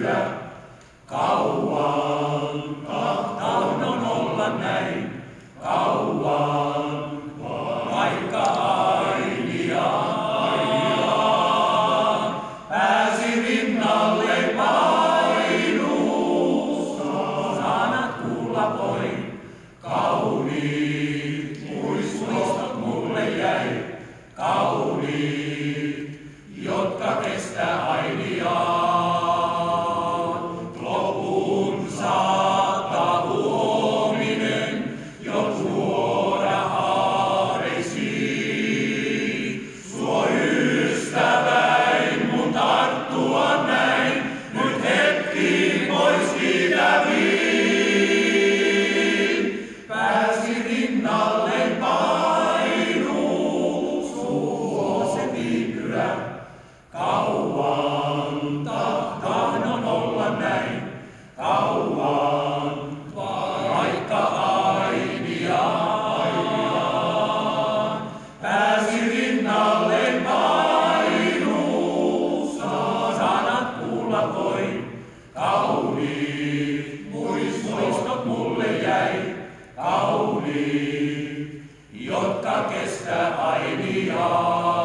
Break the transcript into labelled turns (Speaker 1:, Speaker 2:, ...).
Speaker 1: viipyä. Kauan tahdon olla näin, kauan vaikka ainiaan. Pääsi rinnalle painuu, sanat kuulla voi. Kauniit muistot mulle jäi, kauniit, jotka kestää ainiaan. Lopun saattaa huominen jo tuoda haareisiin. Suo ystäväin mun tarttua näin, nyt hetki pois kiitäviin. Pääsi rinnalle painuu, suo se viipyä. Kauan tahdon olla näin, kauan vaikka ainiaan. Pääsi rinnalle painuu, sanat kuulla voi. Kauniit muistot mulle jäi, kauniit, jotka kestää ainiaan.